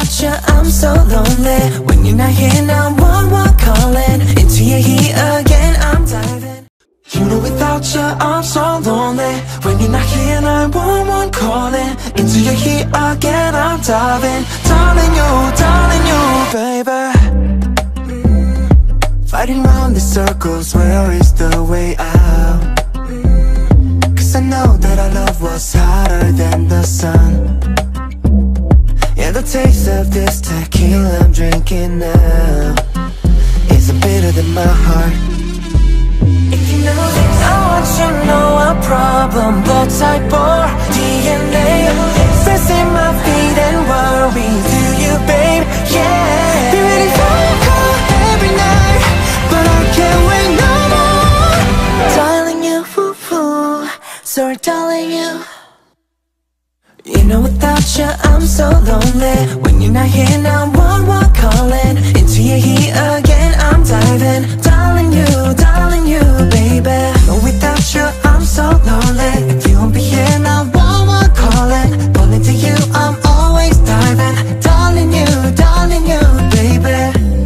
without you, I'm so lonely. When you're not here, 911 calling. Into your heat again, I'm diving. You know without you, I'm so lonely. When you're not here, 911 calling. Into your heat again, I'm diving. Darling you, baby. Fighting round the circles, where is the way out? Cause I know that our love was hotter than the sun. Yeah, the taste of this tequila I'm drinking now is bitter than my heart. If you know this, I want you to know our problem. Blood type or DNA, stress in my feet and worry. Do you, babe? Yeah. Be ready for a call every night, but I can't wait no more. Darling you, woo-hoo. Sorry, darling you. You know without you, I'm so lonely. When you're not here, 911 calling. Into your heat again, I'm diving. Darling you, baby. No, without you, I'm so lonely. If you won't be here, 911 calling. Falling to you, I'm always diving. Darling you, baby.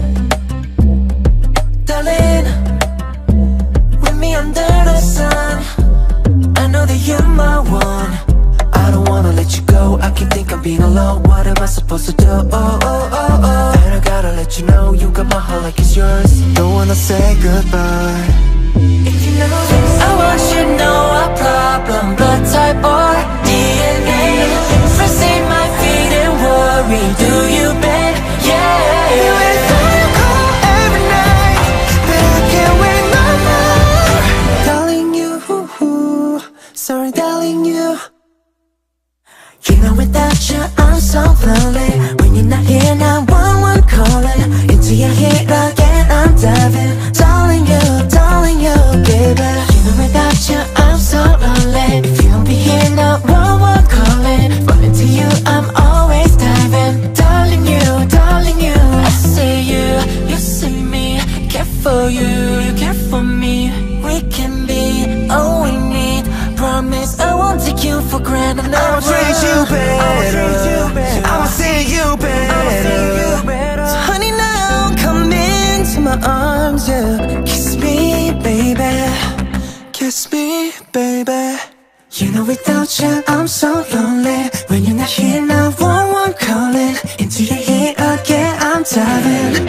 Darling, with me under the sun, I know that you're my one. I don't wanna let you go, I keep thinking I'm being alone. What am I supposed to do? And I gotta let you know, you got my heart like it's yours. Don't wanna say goodbye. If you know this, I want you to know our problem. Blood type or DNA, first in my feet and worry. Do you, babe? Yeah. You wait for your call every night, but I can't wait no more. Darling you, sorry darling you. You know without you, I'm so lonely. When you're not here, 911 calling. Into your heat again, I'm diving. Darling you, baby. You know without you, I'm so lonely. If you won't be here, 911 calling. Falling to you, I'm always diving. Darling you, I see you see me. Care for you, you care for me. We can be all we need. Promise I won't take you for granted. I'll treat you better, I will see you better. So honey, now come into my arms, yeah. Kiss me, baby. Kiss me, baby. You know without you, I'm so lonely. When you're not here, 911 calling. Into your heat again, I'm diving.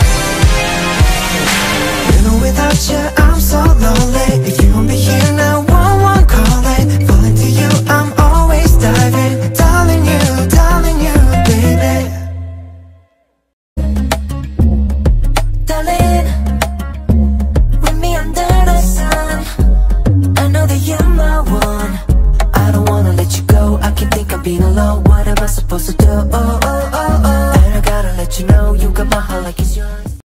You know without you, I'm so lonely. If you won't be here, 911 calling. Falling to you, I'm always diving. Darling you, baby. Darling, with me under the sun, I know that you're my one. I don't wanna let you go, I keep thinking I'm being alone. What am I supposed to do? And I gotta let you know, you got my heart like it's yours.